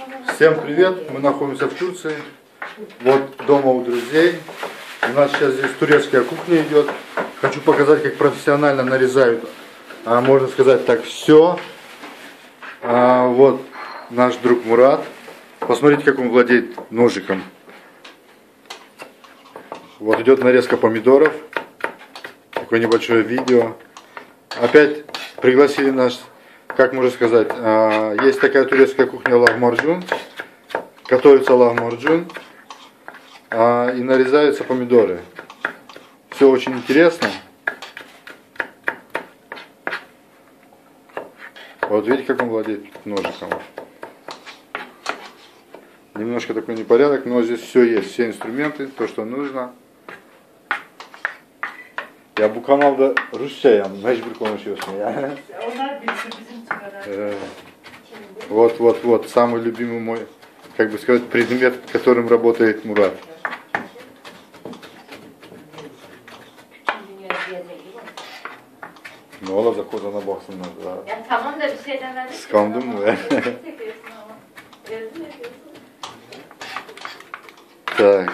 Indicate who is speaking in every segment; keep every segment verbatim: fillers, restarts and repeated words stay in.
Speaker 1: Всем привет! Мы находимся в Турции. Вот дома у друзей. У нас сейчас здесь турецкая кухня идет. Хочу показать, как профессионально нарезают, а, можно сказать так, все. А, вот наш друг Мурат. Посмотрите, как он владеет ножиком. Вот идет нарезка помидоров. Такое небольшое видео. Опять пригласили нас, как можно сказать, а, есть такая турецкая кухня лахмарджун. Готовится лахмарджун. А, и нарезаются помидоры. Все очень интересно. Вот видите, как он владеет ножиком. Немножко такой непорядок, но здесь все есть, все инструменты, то, что нужно. Ya bu kanalda Rusça yani mecbur konuşuyorsun ya.
Speaker 2: Onlar bilsin bizim kadar.
Speaker 1: Вот, вот, вот, самый любимый мой, как бы сказать, предмет, которым работает Мурат. Ne olacak o zaman baksınlar daha.
Speaker 2: Ya tamam da bir şey demedik.
Speaker 1: Kıskandın mı ya? Так.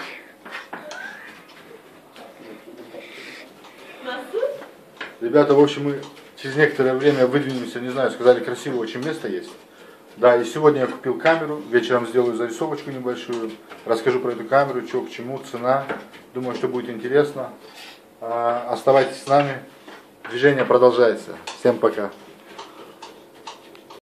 Speaker 1: Ребята, в общем, мы через некоторое время выдвинемся, не знаю, сказали, красивое очень место есть. Да, и сегодня я купил камеру, вечером сделаю зарисовочку небольшую, расскажу про эту камеру, что к чему, цена. Думаю, что будет интересно. Оставайтесь с нами, движение продолжается. Всем пока.